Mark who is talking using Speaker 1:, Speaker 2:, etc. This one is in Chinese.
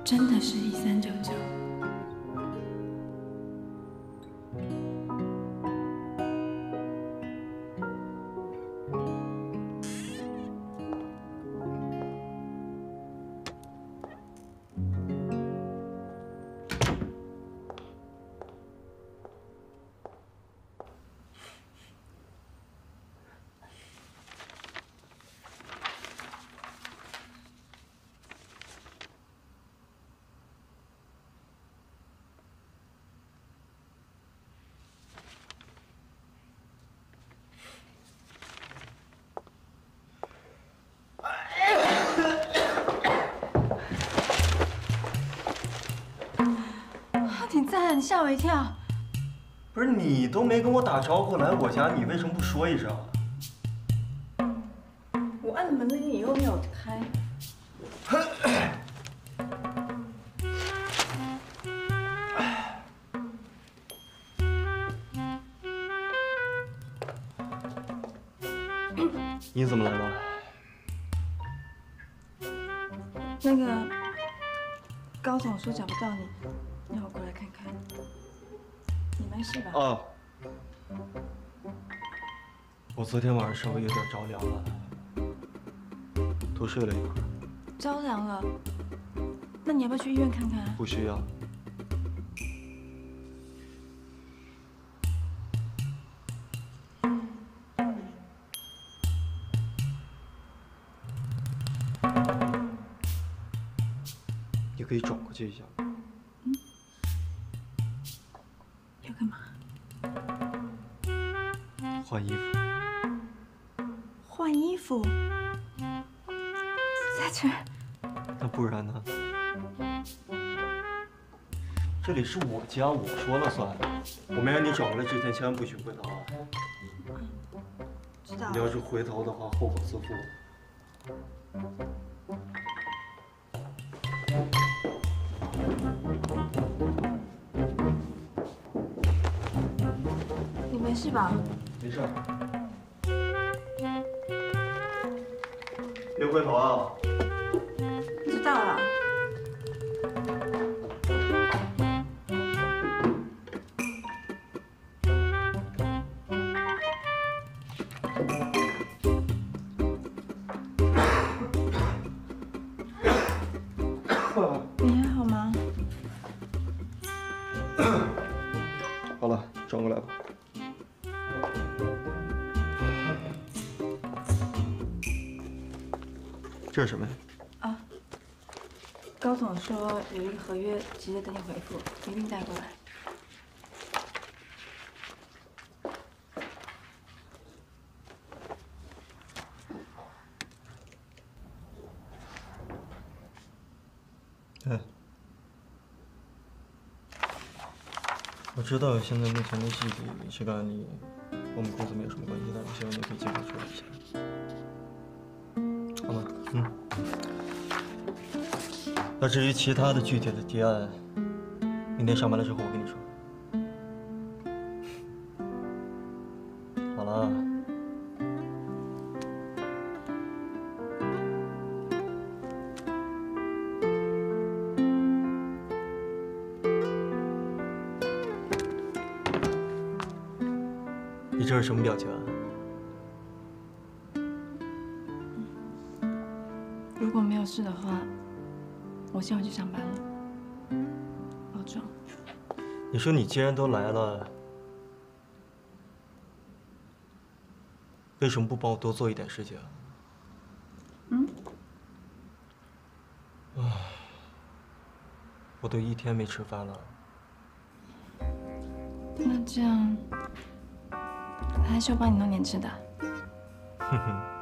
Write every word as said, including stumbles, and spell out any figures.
Speaker 1: 真的是一三九九。你在，你吓我一跳。
Speaker 2: 不是你都没跟我打招呼来我家，你为什么不说一声啊？
Speaker 1: 我按门铃你又没有开。
Speaker 2: 你怎么来了？
Speaker 1: 那个高总说找不到你，让我过来看看。你没事吧？
Speaker 2: 啊，我昨天晚上稍微有点着凉了，多睡了一会儿。
Speaker 1: 着凉了？那你要不要去医院看看？
Speaker 2: 不需要。你可以转过去一下。
Speaker 1: 嗯。要干嘛？
Speaker 2: 换衣服。
Speaker 1: 换衣服？在这儿？
Speaker 2: 那不然呢？这里是我家，我说了算。我没让你转过来之前，千万不许回头啊！
Speaker 1: 知道。
Speaker 2: 你要是回头的话，后果自负。
Speaker 1: 你没事吧？
Speaker 2: 没事。别回头啊！
Speaker 1: 知道了。你还好吗？
Speaker 2: 好了，转过来吧。这是什么呀？
Speaker 1: 啊，高总说有一个合约急着等你回复，一并带过来。
Speaker 2: 对。我知道现在目前的戏底这个案例，我们公司没有什么关系，但我希望你可以尽快处理一下。好吗？嗯。那至于其他的具体的提案，明天上班了之后我跟你说。好了。你这是什么表情啊？
Speaker 1: 如果没有事的话，我先回去上班了。保重。
Speaker 2: 你说你既然都来了，为什么不帮我多做一点事情啊？
Speaker 1: 嗯？
Speaker 2: 唉，我都一天没吃饭了。
Speaker 1: 那这样，还是我帮你弄点吃的。
Speaker 2: 哼哼。